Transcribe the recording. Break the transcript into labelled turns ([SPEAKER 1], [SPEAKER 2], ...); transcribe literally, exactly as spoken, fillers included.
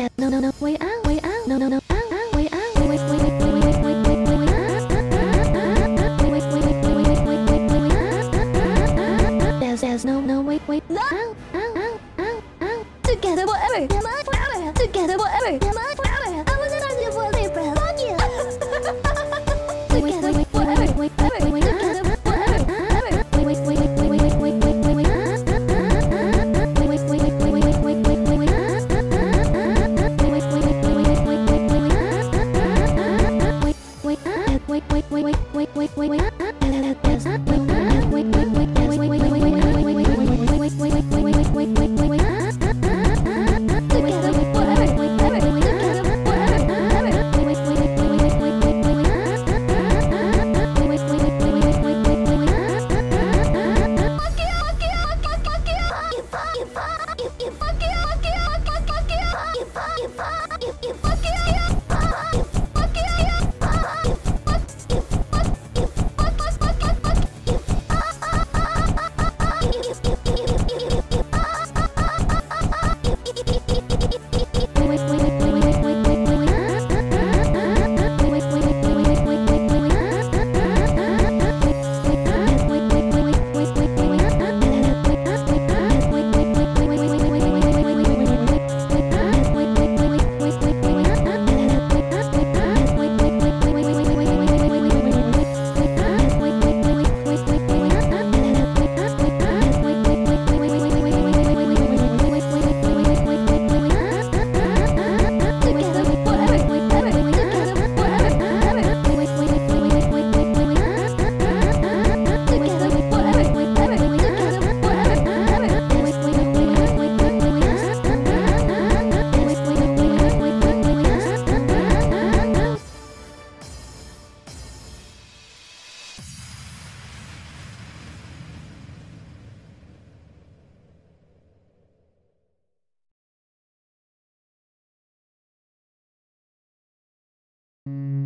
[SPEAKER 1] there's no no no way out, way out, no no no out, out, way out, way way way way way way way way way way out, way way way way way way way way way out. There's there's no no way way out, out, out, out, out. Together forever, forever, together forever, forever. I was an angel for the breath on you. Together forever, forever, together forever, forever. Wait wait wait wait wait wait wait wait wait wait.
[SPEAKER 2] You